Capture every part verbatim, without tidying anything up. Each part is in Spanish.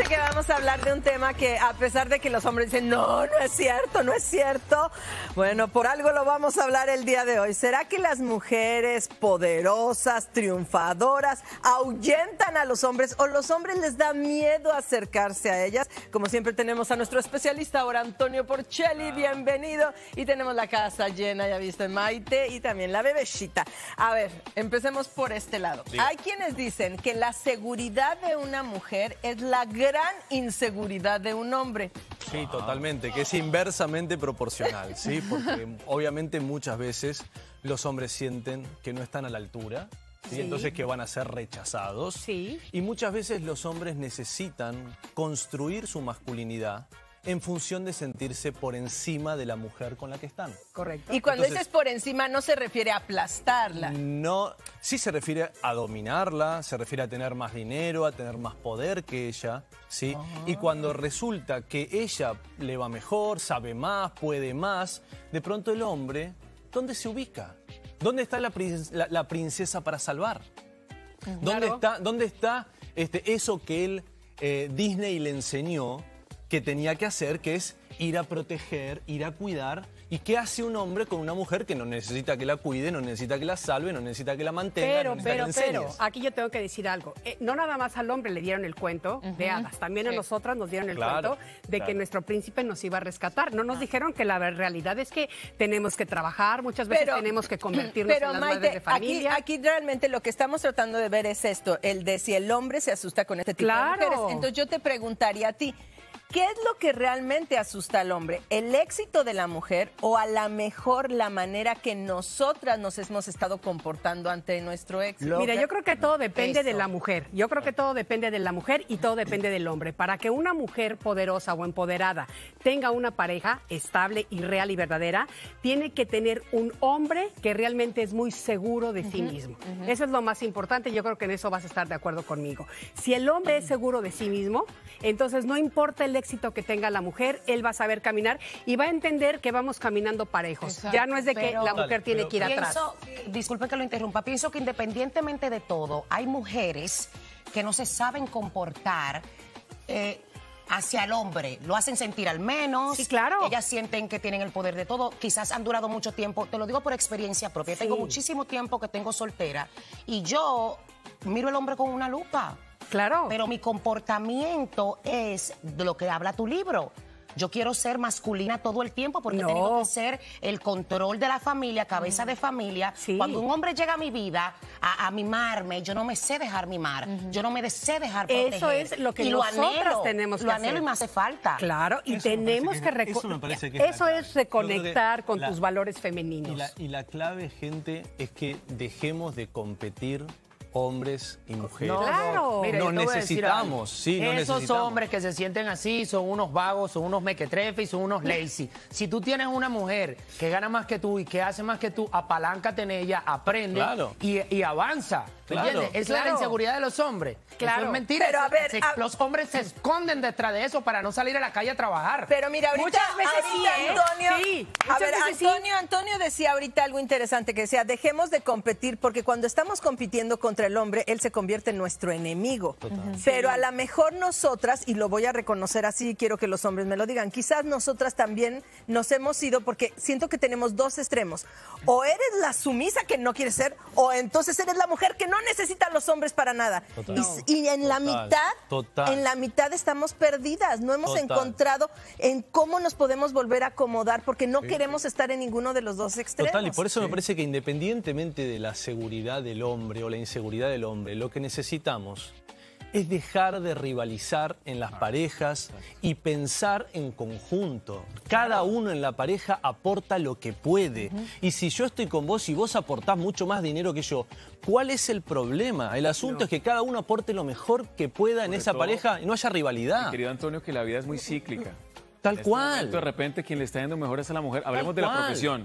que vamos a hablar de un tema que, a pesar de que los hombres dicen, no, no es cierto, no es cierto, bueno, por algo lo vamos a hablar el día de hoy. ¿Será que las mujeres poderosas, triunfadoras, ahuyentan a los hombres o los hombres les da miedo acercarse a ellas? Como siempre tenemos a nuestro especialista ahora, Antonio Porcelli, bienvenido. Y tenemos la casa llena, ya viste, Maite y también la bebecita. A ver, empecemos por este lado. Sí. Hay quienes dicen que la seguridad de una mujer es la gran inseguridad de un hombre. Sí, totalmente, que es inversamente proporcional, ¿sí? Porque obviamente muchas veces los hombres sienten que no están a la altura, ¿sí? Sí. Entonces que van a ser rechazados. Sí. Y muchas veces los hombres necesitan construir su masculinidad en función de sentirse por encima de la mujer con la que están. Correcto. Y cuando Entonces, dices por encima, no se refiere a aplastarla. No, sí se refiere a dominarla, se refiere a tener más dinero, a tener más poder que ella, ¿sí? Uh-huh. Y cuando resulta que ella le va mejor, sabe más, puede más, de pronto el hombre, ¿dónde se ubica? ¿Dónde está la, la, la princesa para salvar? Uh-huh. ¿Dónde claro. está, dónde está este, eso que él, eh, Disney le enseñó que tenía que hacer, que es ir a proteger, ir a cuidar? ¿Y qué hace un hombre con una mujer que no necesita que la cuide, no necesita que la salve, no necesita que la mantenga, pero, no necesita pero, que la enseñes? Pero, aquí yo tengo que decir algo. Eh, no nada más al hombre le dieron el cuento uh-huh. de hadas, también a sí. nosotras nos dieron el claro, cuento de claro. que nuestro príncipe nos iba a rescatar. No nos ah. dijeron que la realidad es que tenemos que trabajar, muchas veces pero, tenemos que convertirnos pero, en las Maite, madres de familia. Aquí, aquí realmente lo que estamos tratando de ver es esto, el de si el hombre se asusta con este tipo claro. de mujeres. Entonces yo te preguntaría a ti, ¿qué es lo que realmente asusta al hombre? ¿El éxito de la mujer o a la mejor la manera que nosotras nos hemos estado comportando ante nuestro éxito? Mira, yo creo que todo depende Eso. de la mujer. Yo creo que todo depende de la mujer y todo depende del hombre. Para que una mujer poderosa o empoderada tenga una pareja estable y real y verdadera, tiene que tener un hombre que realmente es muy seguro de uh-huh. sí mismo. Uh-huh. Eso es lo más importante. Yo creo que en eso vas a estar de acuerdo conmigo. Si el hombre uh-huh. es seguro de sí mismo, entonces no importa el éxito que tenga la mujer, él va a saber caminar y va a entender que vamos caminando parejos. Exacto. Ya no es de que pero, la mujer dale, tiene pero, que ir pienso, atrás. Disculpe que lo interrumpa, pienso que independientemente de todo, hay mujeres que no se saben comportar eh, hacia el hombre, lo hacen sentir al menos. Sí, claro. Ellas sienten que tienen el poder de todo, quizás han durado mucho tiempo, te lo digo por experiencia propia, sí. tengo muchísimo tiempo que tengo soltera y yo miro al hombre con una lupa. Claro. Pero mi comportamiento es de lo que habla tu libro. Yo quiero ser masculina todo el tiempo porque no. he tenido que ser el control de la familia, cabeza mm. de familia. Sí. Cuando un hombre llega a mi vida a, a mimarme, yo no me sé dejar mimar, uh-huh. yo no me sé dejar proteger. Eso es lo que y nosotras lo anhelo, tenemos que lo hacer. anhelo y me hace falta. Claro, y eso tenemos que, que, reco- eso, me parece que es, es eso es reconectar con la, tus valores femeninos. Y la, y la clave, gente, es que dejemos de competir hombres y mujeres. No, claro. Mire, no necesitamos, sí, no Esos necesitamos. hombres que se sienten así son unos vagos, son unos mequetrefes y son unos lazy. Si tú tienes una mujer que gana más que tú y que hace más que tú, apaláncate en ella, aprende claro. y, y avanza. Claro. ¿Entiendes? Es Claro. la inseguridad de los hombres. Claro. Eso es mentira. Pero a ver, Se- a- los hombres se esconden detrás de eso para no salir a la calle a trabajar. Pero mira, ahorita, Muchas veces ahorita sí, ¿eh? Antonio, Sí, a muchas ver, veces sí. Antonio, Antonio decía ahorita algo interesante, que decía, dejemos de competir, porque cuando estamos compitiendo contra el hombre, él se convierte en nuestro enemigo. Total. Pero a lo mejor nosotras, y lo voy a reconocer así, quiero que los hombres me lo digan, quizás nosotras también nos hemos ido, porque siento que tenemos dos extremos. O eres la sumisa que no quieres ser, o entonces eres la mujer que no necesita a los hombres para nada. Total. Y, y en la Total. mitad, Total. en la mitad estamos perdidas. No hemos Total. encontrado en cómo nos podemos volver a acomodar, porque no sí. queremos estar en ninguno de los dos extremos. Total, y por eso sí. me parece que independientemente de la seguridad del hombre o la inseguridad del hombre, lo que necesitamos es dejar de rivalizar en las parejas y pensar en conjunto. Cada uno en la pareja aporta lo que puede. Uh-huh. Y si yo estoy con vos y vos aportás mucho más dinero que yo, ¿cuál es el problema? El asunto no. es que cada uno aporte lo mejor que pueda en esa todo, pareja y no haya rivalidad. Mi querido Antonio, que la vida es muy cíclica. Tal en este cual. momento, de repente, quien le está yendo mejor es a la mujer. Hablemos Tal de la cual. profesión.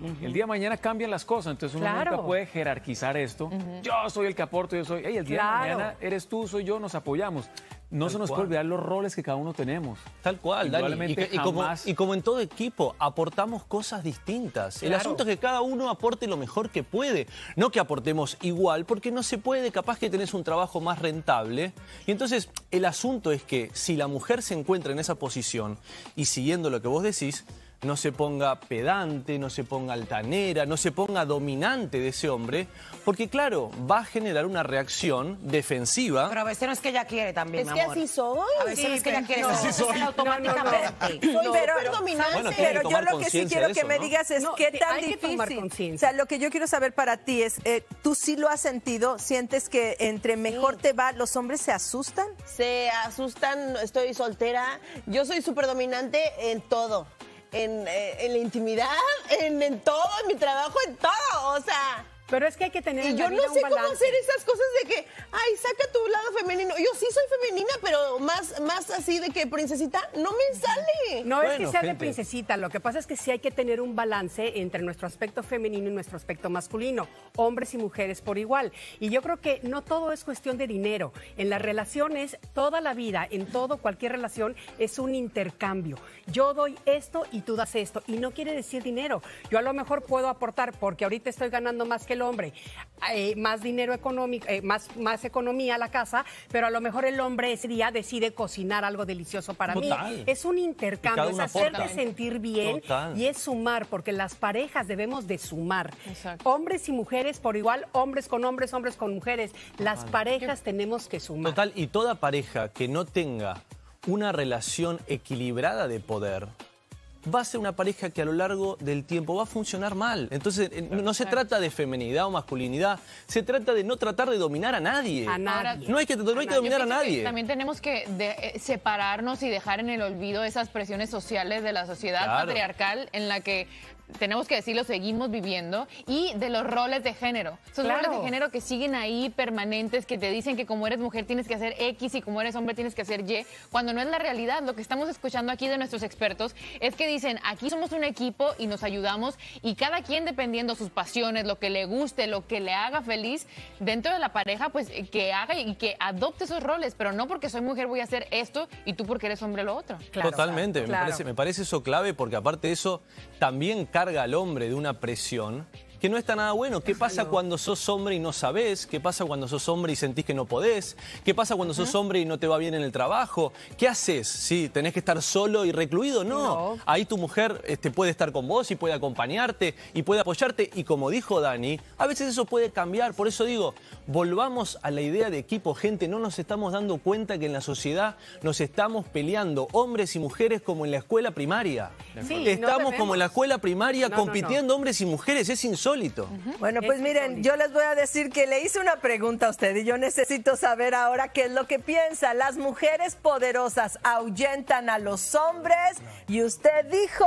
Uh-huh. El día de mañana cambian las cosas, entonces uno Claro. nunca puede jerarquizar esto. Uh-huh. Yo soy el que aporto, yo soy... Hey, el día Claro. de mañana eres tú, soy yo, nos apoyamos. No Tal se nos cual. puede olvidar los roles que cada uno tenemos. Tal cual, Dani. Y, Indudablemente que- y como, jamás- y como en todo equipo, aportamos cosas distintas. El Claro. asunto es que cada uno aporte lo mejor que puede. No que aportemos igual, porque no se puede, capaz que tenés un trabajo más rentable. Y entonces, el asunto es que si la mujer se encuentra en esa posición, y siguiendo lo que vos decís, no se ponga pedante, no se ponga altanera, no se ponga dominante de ese hombre, porque claro, va a generar una reacción defensiva. Pero a veces no es que ella quiere también, Es mi que amor. así soy. A veces Sí, no es que ella pero- quiere, no, eso sí se hace soy. automáticamente. Soy No, pero- súper dominante. Bueno, tiene que Pero yo tomar lo que sí conciencia quiero de que eso, me ¿no? digas es No, qué te- tan hay que tomar difícil. O conciencia. sea, lo que yo quiero saber para ti es, eh, ¿tú sí lo has sentido? ¿Sientes que entre mejor te va, los hombres se asustan? Se asustan, estoy soltera. Yo soy súper dominante en todo. En, eh, en la intimidad, en, en todo, en mi trabajo, en todo. O sea... Pero es que hay que tener Y en yo la no vida sé un cómo balance. hacer esas cosas de que, ay, saca tu lado femenino. Yo sí soy femenina, pero más, más así de que princesita, no me sale. No es Bueno, que sea de gente. princesita, lo que pasa es que sí hay que tener un balance entre nuestro aspecto femenino y nuestro aspecto masculino, hombres y mujeres por igual. Y yo creo que no todo es cuestión de dinero. En las relaciones, toda la vida, en todo, cualquier relación, es un intercambio. Yo doy esto y tú das esto. Y no quiere decir dinero. Yo a lo mejor puedo aportar, porque ahorita estoy ganando más que el hombre, eh, más dinero económico, eh, más, más economía a la casa, pero a lo mejor el hombre ese día decide cocinar algo delicioso para Total. mí. Es un Y intercambio, cada es uno hacerte aporta. sentir bien Total. y es sumar, porque las parejas debemos de sumar. Exacto. Hombres y mujeres por igual, hombres con hombres, hombres con mujeres. Las parejas tenemos que sumar. Total, y toda pareja que no tenga una relación equilibrada de poder va a ser una pareja que a lo largo del tiempo va a funcionar mal. Entonces, eh, no no se trata de feminidad o masculinidad, se trata de no tratar de dominar a nadie. A nadie. No hay que, no hay que dominar a Yo pienso que nadie. También tenemos que de- eh, separarnos y dejar en el olvido esas presiones sociales de la sociedad Claro. patriarcal en la que tenemos que decirlo, seguimos viviendo, y de los roles de género. Esos Claro. roles de género que siguen ahí permanentes, que te dicen que como eres mujer tienes que hacer X y como eres hombre tienes que hacer Y, cuando no es la realidad. Lo que estamos escuchando aquí de nuestros expertos es que dicen, aquí somos un equipo y nos ayudamos, y cada quien, dependiendo sus pasiones, lo que le guste, lo que le haga feliz dentro de la pareja, pues eh, que haga y que adopte esos roles, pero no porque soy mujer voy a hacer esto y tú porque eres hombre lo otro. Claro. Totalmente, me, Claro. parece, me parece eso clave, porque aparte de eso también carga al hombre de una presión que no está nada bueno. ¿Qué pasa cuando sos hombre y no sabés? ¿Qué pasa cuando sos hombre y sentís que no podés? ¿Qué pasa cuando sos hombre y no te va bien en el trabajo? ¿Qué haces? ¿Sí? ¿Tenés que estar solo y recluido? No. No. Ahí tu mujer este, puede estar con vos y puede acompañarte y puede apoyarte. Y como dijo Dani, a veces eso puede cambiar. Por eso digo, volvamos a la idea de equipo, gente. No nos estamos dando cuenta que en la sociedad nos estamos peleando, hombres y mujeres, como en la escuela primaria. Sí, no estamos debemos. como en la escuela primaria No, no, compitiendo hombres y mujeres. Es insólito. Bueno, pues Es miren, insólito. yo les voy a decir que le hice una pregunta a usted y yo necesito saber ahora qué es lo que piensa. ¿Las mujeres poderosas ahuyentan a los hombres? Y usted dijo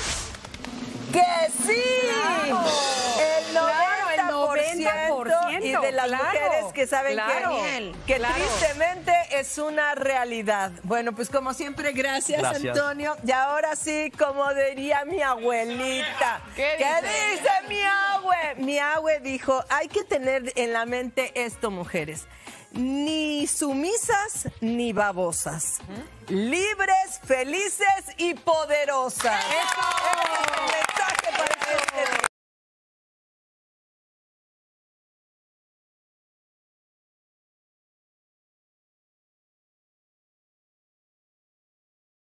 que sí. Claro. El Claro, el noventa por ciento y de las claro, mujeres que saben claro, que, que claro. tristemente es una realidad. Bueno, pues como siempre, gracias, Gracias. Antonio. Y ahora sí, como diría mi abuelita. ¿Qué dice? dice mi abue? Mi abue dijo, hay que tener en la mente esto, mujeres. Ni sumisas ni babosas. Libres, felices y poderosas. ¡Eso!